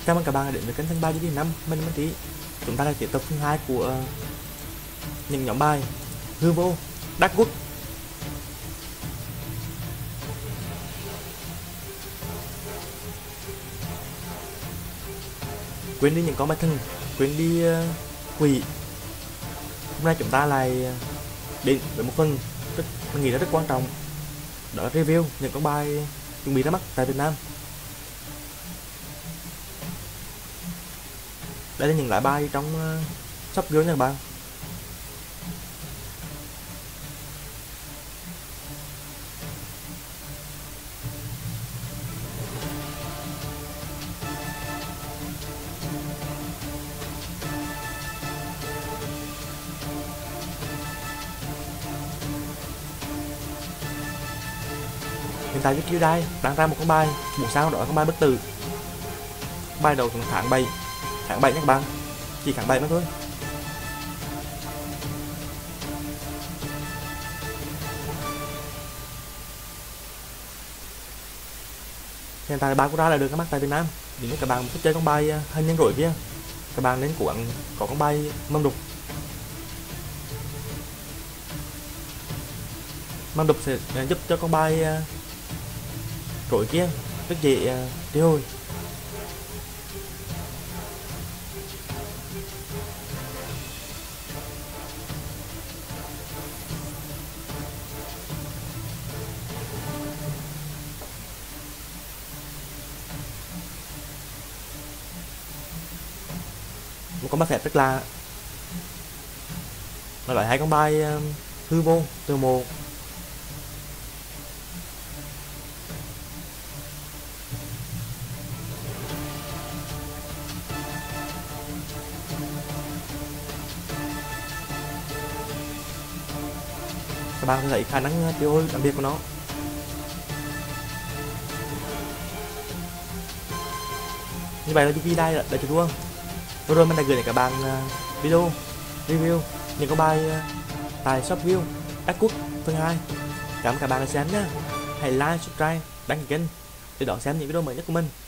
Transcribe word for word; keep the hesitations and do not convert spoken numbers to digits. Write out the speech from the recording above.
Cảm ơn các bạn đã đến với kênh Thanh Bài đi năm mình mình tí. Chúng ta là tiếp tục phần hai của những nhóm bài hư vô đắc quốc. Quên đi những con bài thân, quên đi uh, quỷ. Hôm nay chúng ta lại đến với một phần rất mình nghĩ là rất quan trọng, đó là review những con bài chuẩn bị ra mắt tại Việt Nam. Đây là những loại bài trong uh, shop view nha các bạn. Hiện tại Vicky đây đang ra một con bài một sao, đó là con bài bất tử. Bài đầu tháng bảy tháng bảy nha các bạn, chỉ tháng bảy mà thôi. Hiện tại bài của ra là được ra mắt tại Việt Nam. Nếu như các bạn thích chơi con bài hình nhân rỗi kia, các bạn nên cố gắng có con bài mâm đục. Mâm đục sẽ giúp cho con bài rỗi kia rất dễ đi hồi. Một con bài phép rất là nó lại hai con bài uh, hư vô từ mộ. Các bạn thấy khả năng tiêu hôi đặc biệt của nó. Như vậy là Vicky đây đã chịu thua. Vừa rồi mình đã gửi đến các bạn uh, video review những con bài uh, tại shop view đắc quốc phần hai. Cảm ơn các bạn đã xem nhé. Hãy like, subscribe, đăng ký kênh để đón xem những video mới nhất của mình.